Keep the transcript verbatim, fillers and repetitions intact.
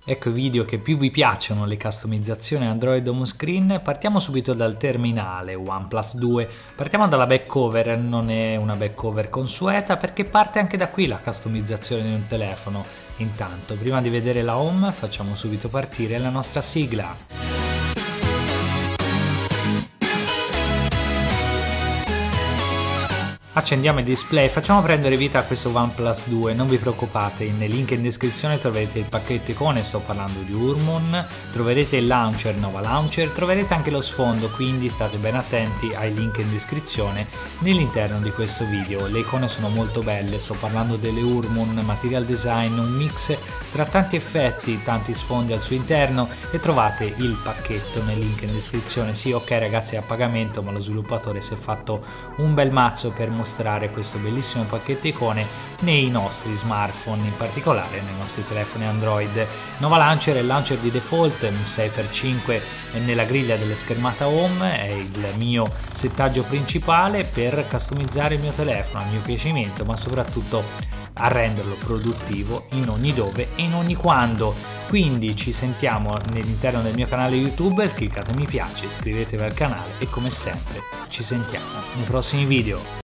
Ecco i video che più vi piacciono, le customizzazioni Android home screen. Partiamo subito dal terminale OnePlus due, partiamo dalla back cover. Non è una back cover consueta perché parte anche da qui la customizzazione di un telefono. Intanto, prima di vedere la home, facciamo subito partire la nostra sigla. Accendiamo il display, facciamo prendere vita a questo OnePlus due, non vi preoccupate, nei link in descrizione troverete il pacchetto icone, sto parlando di Urmon, troverete il launcher, Nova Launcher, troverete anche lo sfondo, quindi state ben attenti ai link in descrizione nell'interno di questo video. Le icone sono molto belle, sto parlando delle Urmon Material Design, un mix tra tanti effetti, tanti sfondi al suo interno, e trovate il pacchetto nel link in descrizione. Sì, ok ragazzi, è a pagamento, ma lo sviluppatore si è fatto un bel mazzo per mostrare questo bellissimo pacchetto icone nei nostri smartphone, in particolare nei nostri telefoni Android. Nova Launcher è il launcher di default, sei per cinque nella griglia della schermata home, è il mio settaggio principale per customizzare il mio telefono a mio piacimento, ma soprattutto a renderlo produttivo in ogni dove e in ogni quando. Quindi ci sentiamo all'interno del mio canale YouTube, cliccate mi piace, iscrivetevi al canale e come sempre ci sentiamo nei prossimi video.